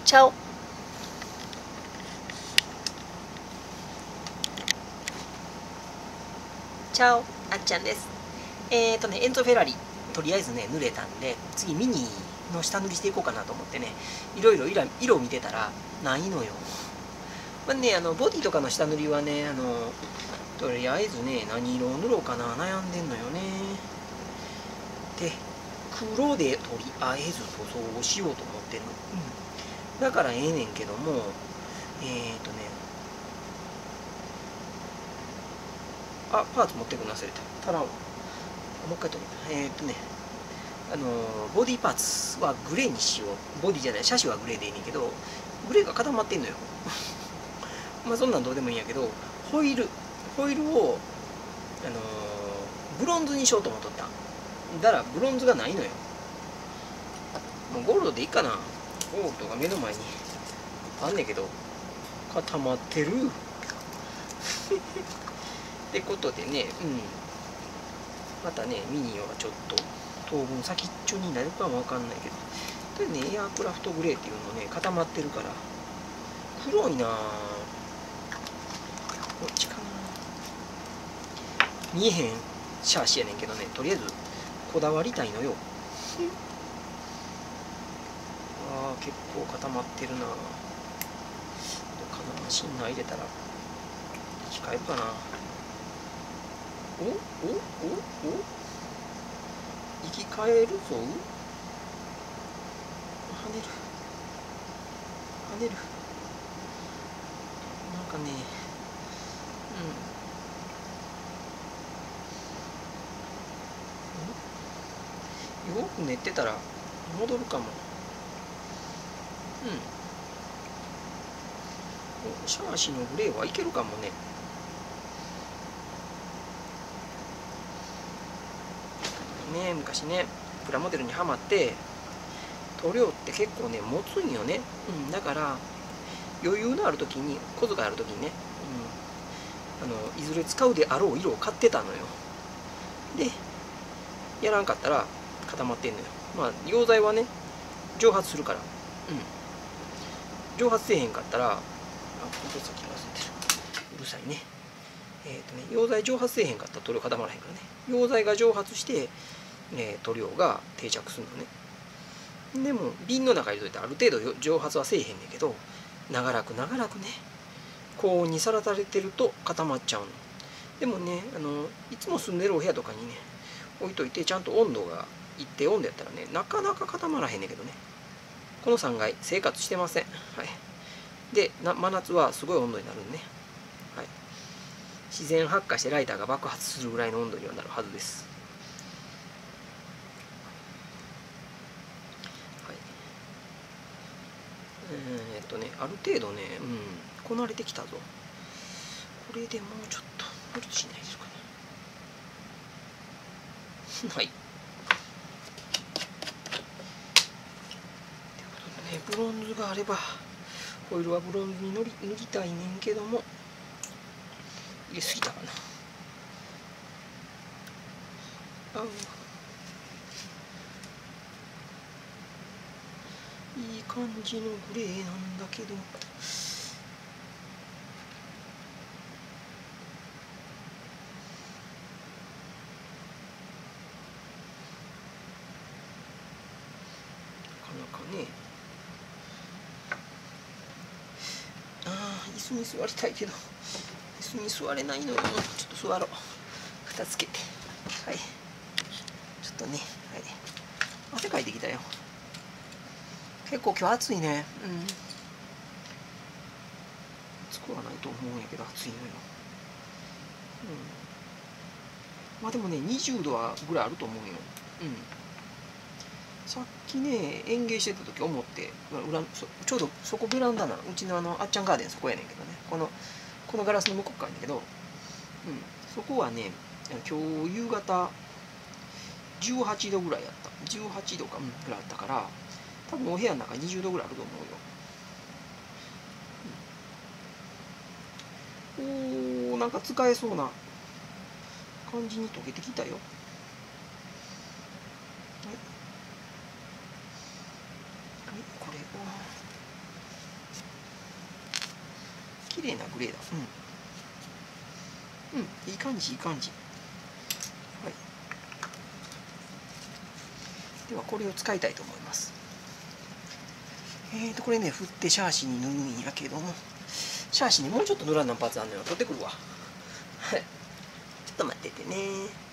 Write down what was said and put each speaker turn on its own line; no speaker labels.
チャオ。チャオ、あっちゃんです。エンゾフェラリ、とりあえずね、塗れたんで、次ミニの下塗りしていこうかなと思ってね、いろいろ色を見てたら、ないのよ。まあね、ボディとかの下塗りはね、とりあえずね、何色を塗ろうかな、悩んでんのよね。で、黒でとりあえず塗装をしようと思ってるの。だからええねんけども、パーツ持ってくの忘れた。ただ、もう一回取る。ボディパーツはグレーにしよう。ボディじゃない、車種はグレーでいいねんけど、グレーが固まってんのよ。まあそんなんどうでもいいんやけど、ホイールを、ブロンズにしようと思っとった。だからブロンズがないのよ。もうゴールドでいいかな。ゴールドが目の前にあんねんけど、固まってる。ってことでね、またね、ミニはちょっと当分先っちょになるかもわかんないけど、とりあえずね、エアクラフトグレーっていうのね、固まってるから、黒いなぁ。こっちかな。見えへんシャーシやねんけどね、とりあえずこだわりたいのよ。結構固まってるなぁ。どうかな、シンナー入れたら生き返るかな。生き返るぞ。跳ねる。なんかね、よく寝てたら戻るかも。シャーシのグレーはいけるかもね。昔ね、プラモデルにはまって、塗料って結構ね、持つんよね。だから、余裕のある時に、小遣いある時にね、いずれ使うであろう色を買ってたのよ。で、やらんかったら固まってんのよ。まあ、溶剤はね、蒸発するから。蒸発せえへんかったら、ほんとさっき忘れてる。うるさいね。溶剤蒸発せえへんかったら塗料固まらへんからね。溶剤が蒸発して、塗料が定着するのね。でも瓶の中に入れといてある程度蒸発はせえへんねんけど、長らくね、高温にさらされてると固まっちゃうの。でもね、いつも住んでるお部屋とかにね、置いといてちゃんと温度が一定温度やったらね、なかなか固まらへんねんけどね。この3階生活してません。で、真夏はすごい温度になるんね。自然発火してライターが爆発するぐらいの温度にはなるはずです。ある程度ね、こなれてきたぞ。これでもうちょっと無理しないですかね。はい。ということでね、ブロンズがあれば、ホイールはブロンズに塗りたいねんけども、入れすぎたかな。いい感じのグレーなんだけど、なかなかね。椅子に座りたいけど、椅子に座れないのよ。ちょっと座ろう。蓋つけて。はい。ちょっとね、はい。汗かいてきたよ。結構今日暑いね。暑くはないと思うんやけど、暑いのよ。まあでもね、20度はぐらいあると思うよ。さっきね、園芸してた時思って、ちょうどそこベランダなの。うちのあっちゃんガーデンそこやねんけどね。このガラスの向こう側やねんけど、そこはね、今日夕方18度ぐらいやった。18度か、ぐらいあったから、多分お部屋の中20度ぐらいあると思うよ。なんか使えそうな感じに溶けてきたよ。これを綺麗なグレーだ。うん、いい感じ、いい感じ。はい。ではこれを使いたいと思います。これね、振ってシャーシに塗るんやけども、シャーシにもうちょっと塗らんなパーツあるのよ。取ってくるわ。はい。ちょっと待っててね。